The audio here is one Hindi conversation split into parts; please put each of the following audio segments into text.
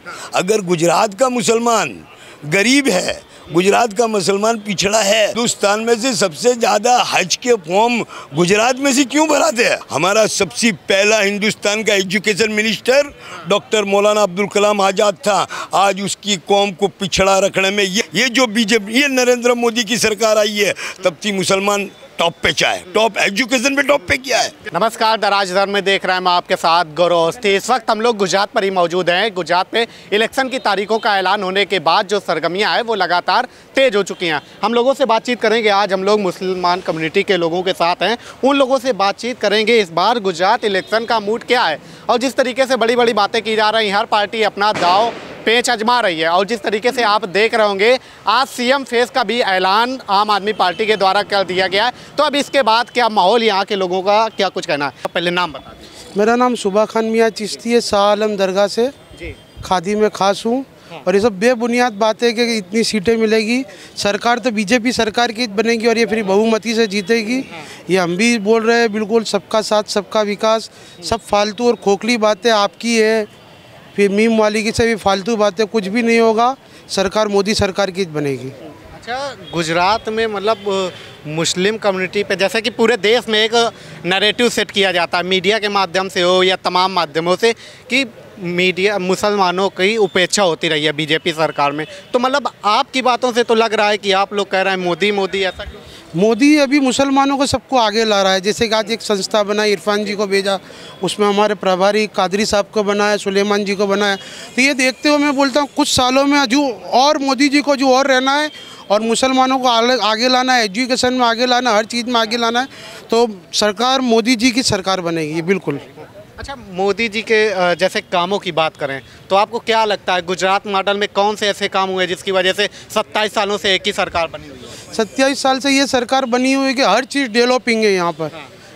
अगर गुजरात का मुसलमान गरीब है, गुजरात का मुसलमान पिछड़ा है, हिंदुस्तान में से सबसे ज़्यादा हज के फॉर्म गुजरात में से क्यों भराते हैं? हमारा सबसे पहला हिंदुस्तान का एजुकेशन मिनिस्टर डॉक्टर मौलाना अब्दुल कलाम आज़ाद था। आज उसकी कौम को पिछड़ा रखने में ये जो बीजेपी, ये नरेंद्र मोदी की सरकार आई है, तब थी मुसलमान टॉप पे चाहे, टॉप एजुकेशन पे टॉप पे किया है। नमस्कार, दराज दर में देख रहे हैं मैं आपके साथ गौरव अवस्थी। इस वक्त हम लोग गुजरात पर ही मौजूद हैं। गुजरात पे इलेक्शन की तारीखों का ऐलान होने के बाद जो सरगर्मियां हैं वो लगातार तेज हो चुकी हैं। हम लोगों से बातचीत करेंगे। आज हम लोग मुसलमान कम्युनिटी के लोगों के साथ हैं, उन लोगों से बातचीत करेंगे इस बार गुजरात इलेक्शन का मूड क्या है। और जिस तरीके से बड़ी बड़ी बातें की जा रही हैं, हर पार्टी अपना दाव पेच आजमा रही है। और जिस तरीके से आप देख रहे होंगे, आज सीएम फेस का भी ऐलान आम आदमी पार्टी के द्वारा कर दिया गया है। तो अब इसके बाद क्या माहौल, यहाँ के लोगों का क्या कुछ कहना है? पहले नाम बता दें। मेरा नाम सुबह खान मियाँ चिश्ती है, शाह आलम दरगाह से जी। खादी में खास हूँ। और ये सब बेबुनियाद बात है कि इतनी सीटें मिलेगी, सरकार तो बीजेपी सरकार की बनेगी और ये फिर बहुमती से जीतेगी। ये हम भी बोल रहे हैं, बिल्कुल सबका साथ सबका विकास। सब फालतू और खोखली बातें आपकी है, फिर मीम वाली की से भी फालतू बातें, कुछ भी नहीं होगा। सरकार मोदी सरकार की बनेगी। अच्छा, गुजरात में मतलब मुस्लिम कम्युनिटी पे जैसे कि पूरे देश में एक नैरेटिव सेट किया जाता है, मीडिया के माध्यम से हो या तमाम माध्यमों से, कि मीडिया मुसलमानों की उपेक्षा होती रही है बीजेपी सरकार में। तो मतलब आपकी बातों से तो लग रहा है कि आप लोग कह रहे हैं मोदी मोदी, ऐसा क्यों? मोदी अभी मुसलमानों को सबको आगे ला रहा है। जैसे कि आज एक संस्था बनाई, इरफान जी को भेजा, उसमें हमारे प्रभारी कादरी साहब को बनाया, सुलेमान जी को बनाया। तो ये देखते हुए मैं बोलता हूँ कुछ सालों में जो और मोदी जी को जो और रहना है और मुसलमानों को आगे लाना है, एजुकेशन में आगे लाना है, हर चीज़ में आगे लाना है, तो सरकार मोदी जी की सरकार बनेगी बिल्कुल। अच्छा, मोदी जी के जैसे कामों की बात करें तो आपको क्या लगता है गुजरात मॉडल में कौन से ऐसे काम हुए जिसकी वजह से 27 सालों से एक ही सरकार बनी हुई है? 27 साल से ये सरकार बनी हुई है कि हर चीज़ डेवलपिंग है यहाँ पर।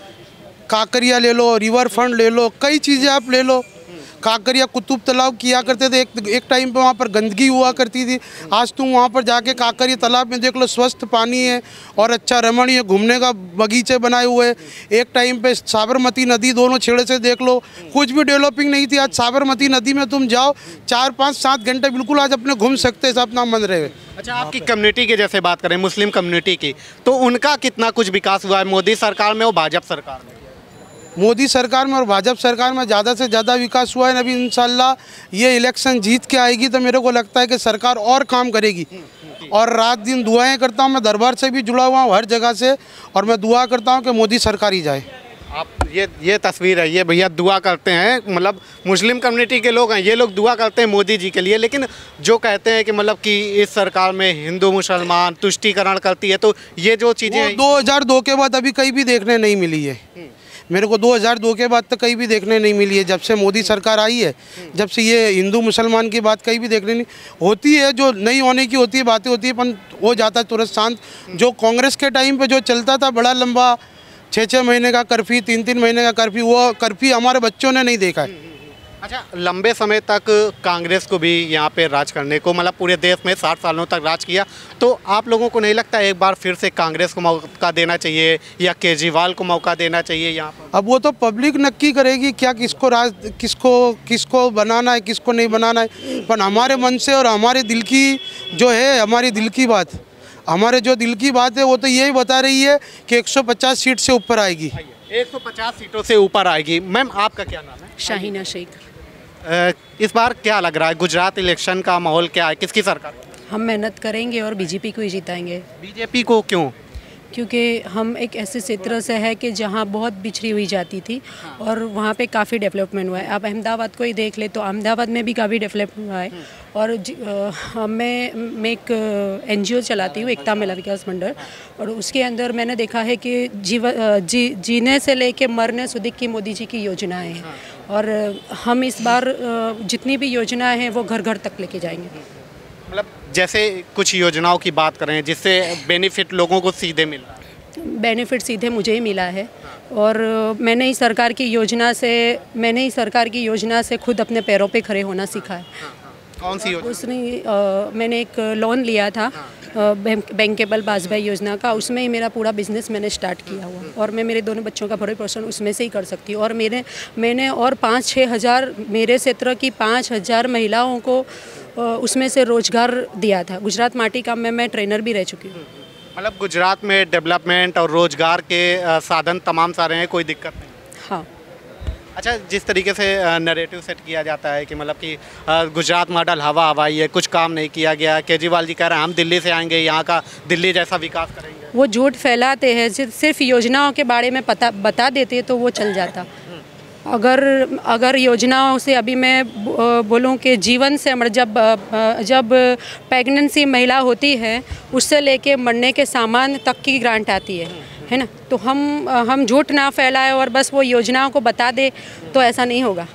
काकरिया ले लो, रिवर फ्रंट ले लो, कई चीज़ें आप ले लो। काकरिया कुतुब तालाब किया करते थे, एक टाइम पे वहाँ पर गंदगी हुआ करती थी। आज तुम वहाँ पर जाके काकरिया तालाब में देख लो, स्वस्थ पानी है और अच्छा रमणीय घूमने का बगीचे बनाए हुए। एक टाइम पे साबरमती नदी दोनों छेड़े से देख लो, कुछ भी डेवलपिंग नहीं थी। आज साबरमती नदी में तुम जाओ 4, 5, 7 घंटे बिल्कुल आज अपने घूम सकते हैं, अपना मन रहे। अच्छा, आपकी कम्युनिटी की जैसे बात करें, मुस्लिम कम्युनिटी की, तो उनका कितना कुछ विकास हुआ है मोदी सरकार में और भाजपा सरकार में? मोदी सरकार में और भाजपा सरकार में ज़्यादा से ज़्यादा विकास हुआ है। अभी इंशाल्लाह ये इलेक्शन जीत के आएगी तो मेरे को लगता है कि सरकार और काम करेगी। और रात दिन दुआएं करता हूँ, मैं दरबार से भी जुड़ा हुआ हूँ हर जगह से, और मैं दुआ करता हूँ कि मोदी सरकार ही जाए। आप ये तस्वीर है, ये भैया दुआ करते हैं, मतलब मुस्लिम कम्युनिटी के लोग हैं, ये लोग दुआ करते हैं मोदी जी के लिए। लेकिन जो कहते हैं कि मतलब कि इस सरकार में हिंदू मुसलमान तुष्टीकरण करती है, तो ये जो चीज़ें 2002 के बाद अभी कहीं भी देखने नहीं मिली है। मेरे को 2002 के बाद तो कहीं भी देखने नहीं मिली है। जब से मोदी सरकार आई है, जब से ये हिंदू मुसलमान की बात कहीं भी देखने नहीं होती है। जो नहीं होने की होती है बातें होती है, पर हो जाता है तुरंत शांत। जो कांग्रेस के टाइम पे जो चलता था बड़ा लंबा 6-6 महीने का कर्फ्यू, 3-3 महीने का कर्फ्यू, वो कर्फ्यू हमारे बच्चों ने नहीं देखा है। अच्छा, लंबे समय तक कांग्रेस को भी यहाँ पे राज करने को, मतलब पूरे देश में 60 सालों तक राज किया, तो आप लोगों को नहीं लगता एक बार फिर से कांग्रेस को मौका देना चाहिए या केजरीवाल को मौका देना चाहिए यहाँ पर? अब वो तो पब्लिक नक्की करेगी क्या किसको बनाना है, किसको नहीं बनाना है। पर हमारे मन से और हमारे दिल की जो है, हमारी दिल की बात, हमारे जो दिल की बात है वो तो यही बता रही है कि 150 सीट से ऊपर आएगी। 150 सीटों से ऊपर आएगी। मैम, आपका क्या नाम है? शाहीना शेख। इस बार क्या लग रहा है, गुजरात इलेक्शन का माहौल क्या है, किसकी सरकार? हम मेहनत करेंगे और बीजेपी को ही जिताएंगे। बीजेपी को क्यों? क्योंकि हम एक ऐसे क्षेत्र से है कि जहाँ बहुत बिछड़ी हुई जाती थी और वहाँ पे काफ़ी डेवलपमेंट हुआ है। आप अहमदाबाद को ही देख ले तो अहमदाबाद में भी काफ़ी डेवलपमेंट हुआ है। और मैं एक NGO चलाती हूँ, एकता महिला विकास मंडल, और उसके अंदर मैंने देखा है कि जीने से लेके मरने सुधी की मोदी जी की योजनाएं हैं। और हम इस बार जितनी भी योजनाएं हैं वो घर घर तक लेके जाएंगे। मतलब जैसे कुछ योजनाओं की बात करें जिससे बेनिफिट लोगों को सीधे मिला? बेनिफिट सीधे मुझे ही मिला है। और मैंने ही सरकार की योजना से खुद अपने पैरों पे खड़े होना सीखा है। कौन सी योजना? मैंने एक लोन लिया था बैंकेबल बाजबाई योजना का, उसमें ही मेरा पूरा बिजनेस मैंने स्टार्ट किया हुआ, और मैं मेरे दोनों बच्चों का 40% उसमें से ही कर सकती हूँ। और मैंने और 5-6 हज़ार मेरे क्षेत्र की 5,000 महिलाओं को उसमें से रोजगार दिया था। गुजरात माटी काम में मैं ट्रेनर भी रह चुकी हूँ। मतलब गुजरात में डेवलपमेंट और रोजगार के साधन तमाम सारे हैं, कोई दिक्कत नहीं। हाँ। अच्छा, जिस तरीके से नैरेटिव सेट किया जाता है कि मतलब कि गुजरात मॉडल हवा हवाई है, कुछ काम नहीं किया गया, केजरीवाल जी कह रहे हैं हम दिल्ली से आएंगे, यहाँ का दिल्ली जैसा विकास करेंगे। वो झूठ फैलाते हैं, सिर्फ योजनाओं के बारे में बता देते तो वो चल जाता। अगर योजनाओं से अभी मैं बोलूं कि जीवन से जब प्रेगनेंसी महिला होती है उससे लेके मरने के सामान तक की ग्रांट आती है ना, तो हम झूठ ना फैलाएं और बस वो योजनाओं को बता दे तो ऐसा नहीं होगा।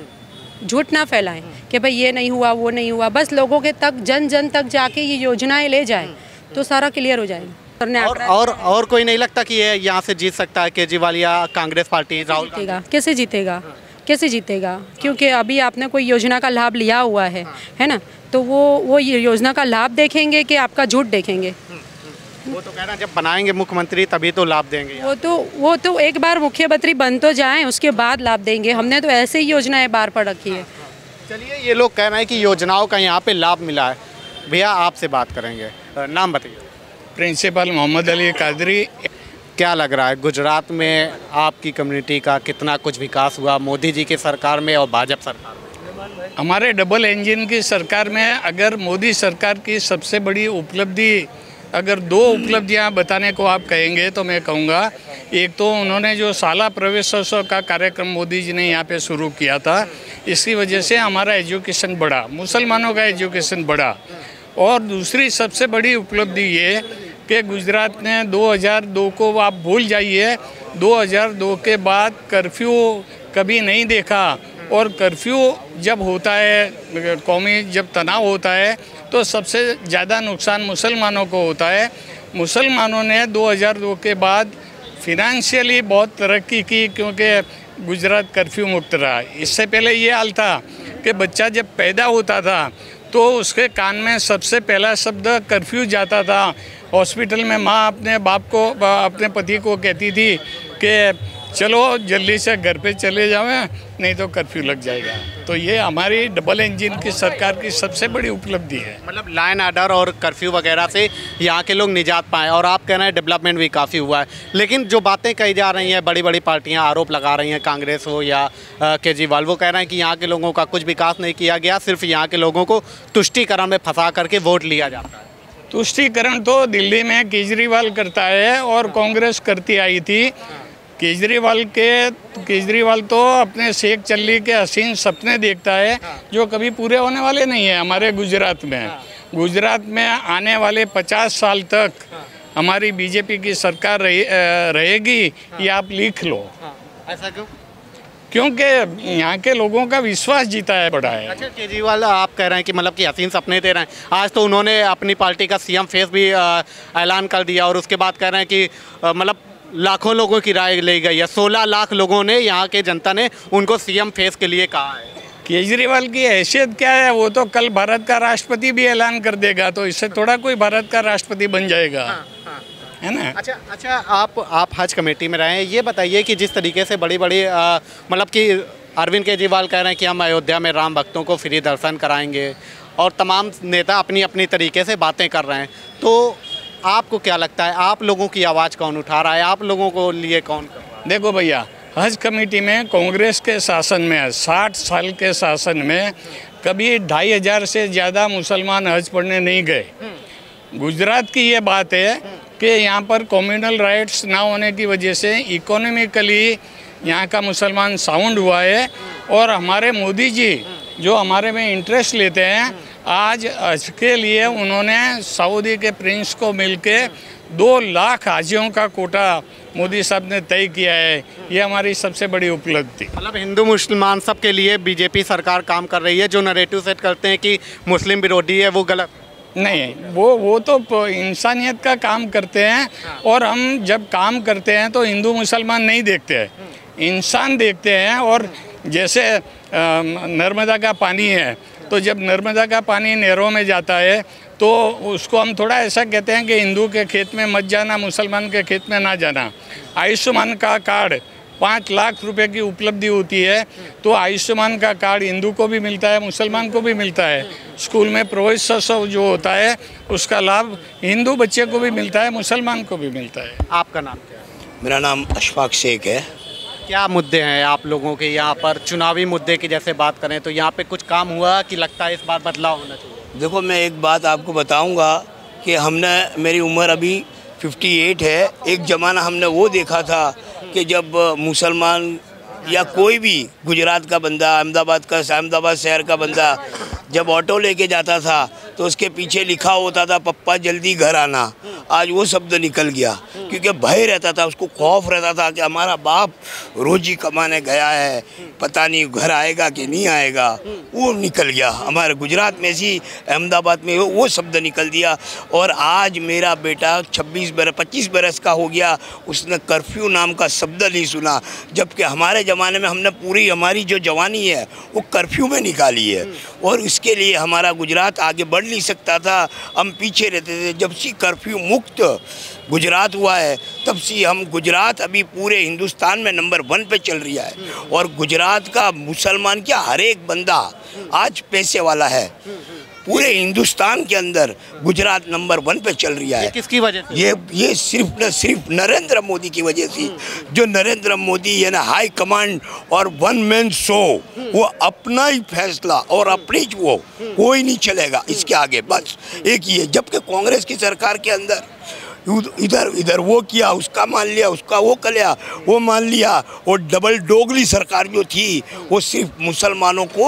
झूठ ना फैलाएं कि भाई ये नहीं हुआ वो नहीं हुआ, बस लोगों के तक जन जन तक जाके ये योजनाएं ले जाएं तो सारा क्लियर हो जाएगा। और कोई नहीं लगता कि ये यहाँ से जीत सकता है केजरीवाल या कांग्रेस पार्टी? राहुल जीतेगा? कैसे जीतेगा? कैसे जीतेगा? क्योंकि अभी आपने कोई योजना का लाभ लिया हुआ है ना, तो वो योजना का लाभ देखेंगे कि आपका झूठ देखेंगे? वो तो कह रहे हैं जब बनाएंगे मुख्यमंत्री तभी तो लाभ देंगे। वो तो एक बार मुख्यमंत्री बन तो जाएं, उसके बाद लाभ देंगे। हमने तो ऐसे ही योजनाएं बार पर रखी है। चलिए, ये लोग कह रहे हैं कि योजनाओं का यहाँ पे लाभ मिला है। भैया आपसे बात करेंगे, नाम बताइए। प्रिंसिपल मोहम्मद अली कादरी। क्या लग रहा है गुजरात में आपकी कम्युनिटी का कितना कुछ विकास हुआ मोदी जी की सरकार में और भाजपा सरकार में? हमारे डबल इंजन की सरकार में अगर मोदी सरकार की सबसे बड़ी उपलब्धि, अगर 2 उपलब्धियां बताने को आप कहेंगे तो मैं कहूँगा, एक तो उन्होंने जो शाला प्रवेशोत्सव का कार्यक्रम मोदी जी ने यहाँ पे शुरू किया था, इसकी वजह से हमारा एजुकेशन बढ़ा, मुसलमानों का एजुकेशन बढ़ा। और दूसरी सबसे बड़ी उपलब्धि ये कि गुजरात ने 2002 को आप भूल जाइए, 2002 के बाद कर्फ्यू कभी नहीं देखा। और कर्फ्यू जब होता है, कौमी जब तनाव होता है तो सबसे ज़्यादा नुकसान मुसलमानों को होता है। मुसलमानों ने 2002 के बाद फिनेंशियली बहुत तरक्की की क्योंकि गुजरात कर्फ्यू मुक्त रहा। इससे पहले ये हाल था कि बच्चा जब पैदा होता था तो उसके कान में सबसे पहला शब्द कर्फ्यू जाता था। हॉस्पिटल में माँ अपने बाप को, अपने पति को कहती थी कि चलो जल्दी से घर पे चले जाओ, नहीं तो कर्फ्यू लग जाएगा। तो ये हमारी डबल इंजन की सरकार की सबसे बड़ी उपलब्धि है। मतलब लाइन आर्डर और कर्फ्यू वगैरह से यहाँ के लोग निजात पाएँ। और आप कह रहे हैं डेवलपमेंट भी काफ़ी हुआ है, लेकिन जो बातें कही जा रही हैं, बड़ी बड़ी पार्टियाँ आरोप लगा रही हैं, कांग्रेस हो या केजरीवाल, वो कह रहे हैं कि यहाँ के लोगों का कुछ विकास नहीं किया गया, सिर्फ यहाँ के लोगों को तुष्टीकरण में फंसा करके वोट लिया जाता है। तुष्टीकरण तो दिल्ली में केजरीवाल करता है और कांग्रेस करती आई थी। केजरीवाल तो अपने शेख चल्ली के हसीन सपने देखता है जो कभी पूरे होने वाले नहीं है। हमारे गुजरात में आने वाले 50 साल तक हमारी बीजेपी की सरकार रहेगी, ये आप लिख लो। ऐसा क्यों? क्योंकि यहाँ के लोगों का विश्वास जीता है, बढ़ा है। अच्छा, केजरीवाल आप कह रहे हैं कि मतलब कि हसीन सपने दे रहे हैं। आज तो उन्होंने अपनी पार्टी का सीएम फेस भी ऐलान कर दिया और उसके बाद कह रहे हैं कि मतलब लाखों लोगों की राय ली गई है। 16 लाख लोगों ने, यहाँ के जनता ने उनको सीएम फेस के लिए कहा है। केजरीवाल की हैसियत क्या है? वो तो कल भारत का राष्ट्रपति भी ऐलान कर देगा, तो इससे थोड़ा कोई भारत का राष्ट्रपति बन जाएगा। है ना? अच्छा, आप हज कमेटी में रहे हैं, ये बताइए कि जिस तरीके से बड़ी मतलब कि अरविंद केजरीवाल कह रहे हैं कि हम अयोध्या में राम भक्तों को फ्री दर्शन कराएंगे और तमाम नेता अपनी अपनी तरीके से बातें कर रहे हैं, तो आपको क्या लगता है, आप लोगों की आवाज़ कौन उठा रहा है? आप लोगों को लिए कौन कर रहा है? देखो भैया, हज कमेटी में कांग्रेस के शासन में 60 साल के शासन में कभी 2500 से ज़्यादा मुसलमान हज पढ़ने नहीं गए। गुजरात की ये बात है कि यहाँ पर कम्युनल राइट्स ना होने की वजह से इकोनॉमिकली यहाँ का मुसलमान साउंड हुआ है। और हमारे मोदी जी जो हमारे में इंटरेस्ट लेते हैं, आज हज के लिए उन्होंने सऊदी के प्रिंस को मिलके 2 लाख हाजियों का कोटा मोदी साहब ने तय किया है। ये हमारी सबसे बड़ी उपलब्धि। मतलब हिंदू मुसलमान सबके लिए बीजेपी सरकार काम कर रही है। जो नैरेटिव सेट करते हैं कि मुस्लिम विरोधी है, वो गलत नहीं। वो तो इंसानियत का काम करते हैं। और हम जब काम करते हैं तो हिंदू मुसलमान नहीं देखते हैं, इंसान देखते हैं। और जैसे नर्मदा का पानी है तो जब नर्मदा का पानी नहरों में जाता है तो उसको हम थोड़ा ऐसा कहते हैं कि हिंदू के खेत में मत जाना, मुसलमान के खेत में ना जाना। आयुष्मान का कार्ड 5 लाख रुपए की उपलब्धि होती है, तो आयुष्मान का कार्ड हिंदू को भी मिलता है, मुसलमान को भी मिलता है। स्कूल में प्रवेशोत्सव जो होता है उसका लाभ हिंदू बच्चे को भी मिलता है, मुसलमान को भी मिलता है। आपका नाम क्या है? मेरा नाम अशफाक शेख है। क्या मुद्दे हैं आप लोगों के यहाँ पर? चुनावी मुद्दे की जैसे बात करें तो यहाँ पे कुछ काम हुआ कि लगता है इस बार बदलाव होना चाहिए? देखो, मैं एक बात आपको बताऊंगा कि मेरी उम्र अभी 58 है। एक ज़माना हमने वो देखा था कि जब मुसलमान या कोई भी गुजरात का बंदा, अहमदाबाद शहर का बंदा जब ऑटो लेके जाता था तो उसके पीछे लिखा होता था पप्पा जल्दी घर आना। आज वो शब्द निकल गया, क्योंकि भय रहता था, उसको खौफ रहता था कि हमारा बाप रोजी कमाने गया है, पता नहीं घर आएगा कि नहीं आएगा। वो निकल गया हमारे गुजरात में, सी अहमदाबाद में वो शब्द निकल दिया। और आज मेरा बेटा 25 बरस का हो गया, उसने कर्फ्यू नाम का शब्द नहीं सुना, जबकि हमारे ज़माने में हमने पूरी हमारी जो जवानी है वो कर्फ्यू में निकाली है। और इसके लिए हमारा गुजरात आगे बढ़ नहीं सकता था, हम पीछे रहते थे। जब से कर्फ्यू मुक्त गुजरात हुआ है तब से हम गुजरात अभी पूरे हिंदुस्तान में नंबर 1 पे चल रहा है। और गुजरात का मुसलमान क्या हर एक बंदा आज पैसे वाला है। पूरे हिंदुस्तान के अंदर गुजरात नंबर 1 पे चल रहा है। किसकी वजह से? ये सिर्फ नरेंद्र मोदी की वजह से। जो नरेंद्र मोदी है ना, हाई कमांड और वन मैन शो, वो अपना ही फैसला और अपनी वो कोई नहीं चलेगा इसके आगे, बस एक ही है। जबकि कांग्रेस की सरकार के अंदर इधर वो किया, उसका मान लिया, उसका वो कर लिया, वो मान लिया। और डबल डोगली सरकार जो थी वो सिर्फ मुसलमानों को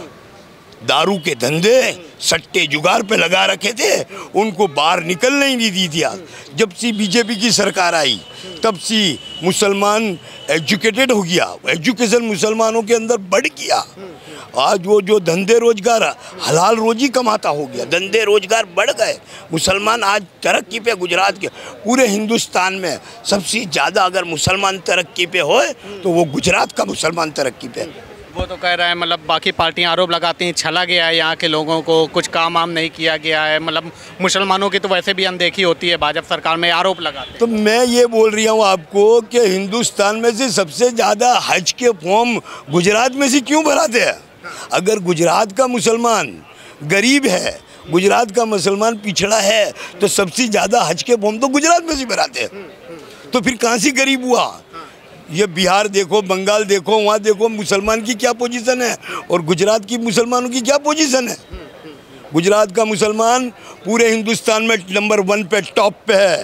दारू के धंधे, सट्टे जुगाड़ पे लगा रखे थे, उनको बाहर निकलने ही नहीं दी थी। जब से बीजेपी की सरकार आई तब से मुसलमान एजुकेटेड हो गया, एजुकेशन मुसलमानों के अंदर बढ़ गया। आज वो जो धंधे रोजगार हलाल रोजी कमाता हो गया, धंधे रोजगार बढ़ गए। मुसलमान आज तरक्की पे, गुजरात के पूरे हिंदुस्तान में सबसे ज़्यादा अगर मुसलमान तरक्की पे हो तो वो गुजरात का मुसलमान तरक्की पे। वो तो कह रहा है, मतलब बाकी पार्टियां आरोप लगाती हैं छला गया है यहाँ के लोगों को, कुछ काम वाम नहीं किया गया है। मतलब मुसलमानों की तो वैसे भी अनदेखी होती है भाजपा सरकार में, आरोप लगाते हैं। तो मैं ये बोल रही हूँ आपको कि हिंदुस्तान में से सबसे ज़्यादा हज के फॉर्म गुजरात में से क्यों भराते हैं? अगर गुजरात का मुसलमान गरीब है, गुजरात का मुसलमान पिछड़ा है, तो सबसे ज़्यादा हज के फॉर्म तो गुजरात में से भराते हैं। तो फिर कहाँ से गरीब हुआ? ये बिहार देखो, बंगाल देखो, वहाँ देखो मुसलमान की क्या पोजीशन है और गुजरात की मुसलमानों की क्या पोजीशन है। गुजरात का मुसलमान पूरे हिंदुस्तान में नंबर 1 पे, टॉप पे है।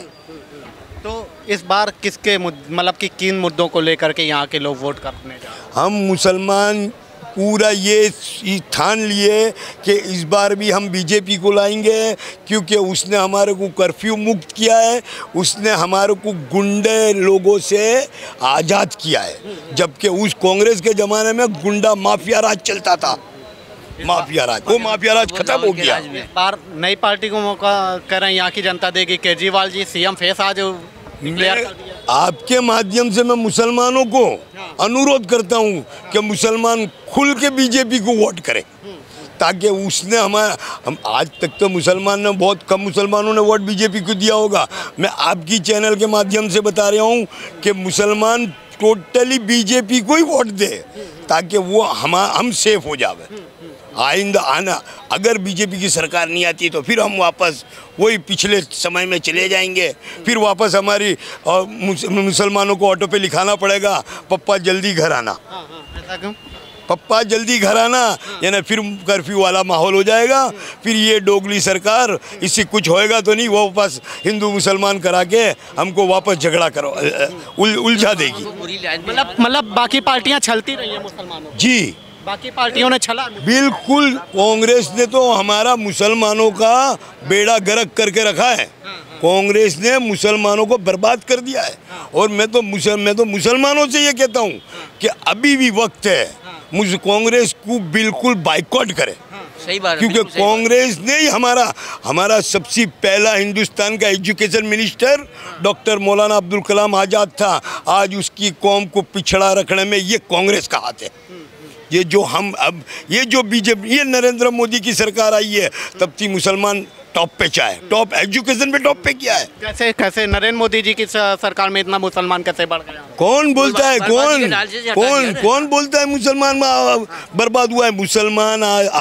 तो इस बार किसके मतलब कि किन मुद्दों को लेकर के यहाँ के लोग वोट करने जा रहे हैं? हम मुसलमान पूरा ये ठान लिए कि इस बार भी हम बीजेपी को लाएंगे, क्योंकि उसने हमारे को कर्फ्यू मुक्त किया है, उसने हमारे को गुंडे लोगों से आज़ाद किया है। जबकि उस कांग्रेस के ज़माने में गुंडा माफिया राज चलता था, माफिया राज, वो माफिया राज खत्म हो गया। इस बार नई पार्टी को मौका कर रहे हैं यहाँ की जनता देगी। केजरीवाल जी सीएम फेस आज डिक्लेयर कर दिया। आपके माध्यम से मैं मुसलमानों को अनुरोध करता हूं कि मुसलमान खुल के बीजेपी को वोट करें, ताकि उसने हम आज तक तो मुसलमान ने बहुत कम मुसलमानों ने वोट बीजेपी को दिया होगा। मैं आपकी चैनल के माध्यम से बता रहा हूं कि मुसलमान टोटली बीजेपी को ही वोट दे, ताकि वो हम सेफ हो जावे। आइंदा आना अगर बीजेपी की सरकार नहीं आती तो फिर हम वापस वही पिछले समय में चले जाएंगे। फिर वापस हमारी मुसलमानों को ऑटो पे लिखाना पड़ेगा पप्पा जल्दी घर आना। ऐसा क्यों? पप्पा जल्दी घर आना, यानी फिर कर्फ्यू वाला माहौल हो जाएगा। फिर ये डोगली सरकार, इससे कुछ होएगा तो नहीं, वो वापस हिंदू मुसलमान करा के हमको वापस झगड़ा करो उलझा देगी। मतलब बाकी पार्टियां छलती रही हैं मुसलमानों जी, बाकी पार्टियों ने छला। बिल्कुल, कांग्रेस ने तो हमारा मुसलमानों का बेड़ा गर्क करके रखा है। कांग्रेस ने मुसलमानों को बर्बाद कर दिया है। और मैं तो मुसलमानों से ये कहता हूँ कि अभी भी वक्त है, मुझे कांग्रेस को बिल्कुल बाइकॉट करे। सही बात, क्योंकि कांग्रेस ने ही हमारा सबसे पहला हिंदुस्तान का एजुकेशन मिनिस्टर डॉक्टर मौलाना अब्दुल कलाम आज़ाद था। आज उसकी कौम को पिछड़ा रखने में ये कांग्रेस का हाथ है। ये जो हम अब ये जो बीजेपी, ये नरेंद्र मोदी की सरकार आई है, तब थी मुसलमान टॉप पे चाहे, टॉप एजुकेशन पे टॉप पे किया है। कैसे कैसे नरेंद्र मोदी जी की सरकार में इतना मुसलमान कैसे बढ़ गया? कौन बोलता है, कौन बोलता है मुसलमान बर्बाद हुआ है? मुसलमान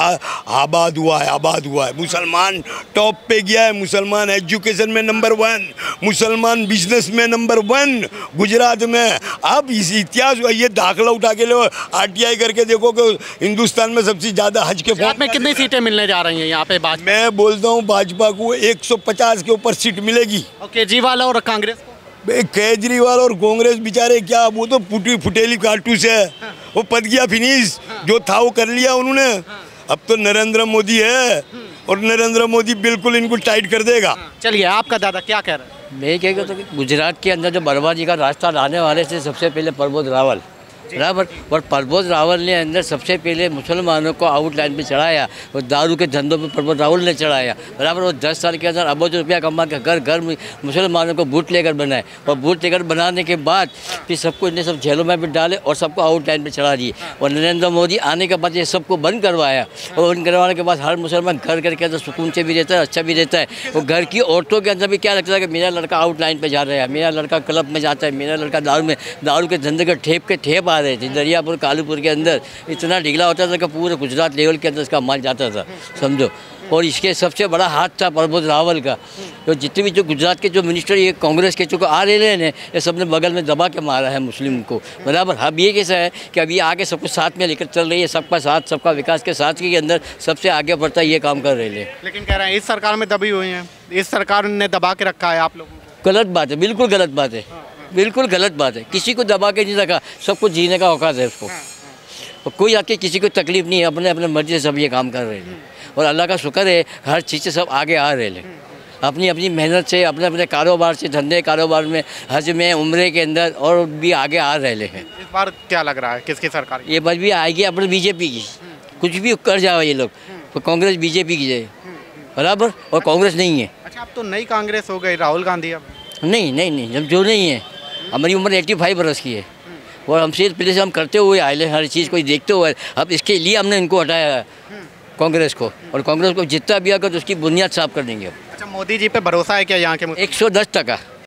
आबाद हुआ है। मुसलमान टॉप पे गया है, मुसलमान एजुकेशन में नंबर 1, मुसलमान बिजनेस में नंबर 1 गुजरात में। अब इस इतिहास ये दाखला उठा के लो, RTI करके देखो कि हिंदुस्तान में सबसे ज्यादा हज के गुजरात में कितनी सीटें मिलने जा रही हैं यहाँ पे? मैं बोलता हूँ भाजपा को 150 के ऊपर सीट मिलेगी। और केजरीवाल और कांग्रेस को? केजरीवाल और कांग्रेस बेचारे क्या, वो तो फुटेली कारतूस है। वो पद गया फिनिश, जो था वो कर लिया उन्होंने। अब तो नरेंद्र मोदी है और नरेंद्र मोदी बिल्कुल इनको टाइट कर देगा। चलिए, आपका दादा क्या कह रहे हैं? मैं कहेगा तो गुजरात के अंदर जो बर्बादी का रास्ता लाने वाले थे सबसे पहले प्रमोद रावल, बराबर। और प्रमोद रावल ने अंदर सबसे पहले मुसलमानों को आउटलाइन पे चढ़ाया और दारू के धंधों पे प्रमोद रावल ने चढ़ाया, बराबर। और 10 साल के अंदर अरबों रुपया कमा के घर घर मुसलमानों को बूट लेकर बनाए, और बूट लेकर बनाने के बाद फिर सबको इन्हें सब जेलों में भी डाले और सबको आउटलाइन पे चढ़ा दिए। और नरेंद्र मोदी आने के बाद ये सबको बंद करवाया, और बंद करवाने के बाद हर मुसलमान घर घर के अंदर सुकून से भी रहता है, अच्छा भी रहता है। और घर की औरतों के अंदर भी क्या लगता है कि मेरा लड़का आउटलाइन पे जा रहा है, मेरा लड़का क्लब में जाता है, मेरा लड़का दारू के धंधे के ठेप आ रहे थे। दरियापुर कालूपुर के अंदर इतना ढीला होता था कि पूरे गुजरात लेवल के अंदर इसका माल जाता था, समझो। और इसके सबसे बड़ा हाथ था प्रमोद रावल का। तो जितने भी जो गुजरात के जो मिनिस्टर ये कांग्रेस के चूँकि आ रहे हैं, ये सब ने बगल में दबा के मारा है मुस्लिम को, बराबर। अब ये कैसा है कि अभी आगे सबको साथ में लेकर चल रही है, सबका साथ सबका विकास के साथ के अंदर सबसे आगे बढ़ता है, ये काम कर रहे हैं। लेकिन कह रहे हैं इस सरकार में दबी हुई हैं, इस सरकार ने दबा के रखा है आप लोगों को। गलत बात है, बिल्कुल गलत बात है, बिल्कुल गलत बात है। किसी को दबा के नहीं रखा, सबको जीने का औकात है उसको, और कोई आके किसी को तकलीफ नहीं है। अपने अपने मर्जी से सब ये काम कर रहे हैं, और अल्लाह का शुक्र है हर चीज़ से सब आगे आ रहे हैं, अपनी अपनी मेहनत से, अपने अपने कारोबार से, धंधे कारोबार में, हज में, उम्रे के अंदर, और भी आगे आ रहे हैं। इस बार क्या लग रहा है, किसकी सरकार? ये बात भी आएगी अपने बीजेपी की। कुछ भी कर जाओ ये लोग, तो कांग्रेस बीजेपी की जाए, बराबर। और कांग्रेस नहीं है। अच्छा, अब तो नई कांग्रेस हो गई, राहुल गांधी। अब नहीं, जब जो नहीं है। हमारी उम्र 85 बरस की है, और हमसे पहले से हम करते हुए आए हैं, हर चीज़ को देखते हुए। अब इसके लिए हमने इनको हटाया है, कांग्रेस को, और कांग्रेस को जितना भी आकर तो उसकी बुनियाद साफ कर देंगे। अच्छा, मोदी जी पे भरोसा है क्या यहाँ के? 110%।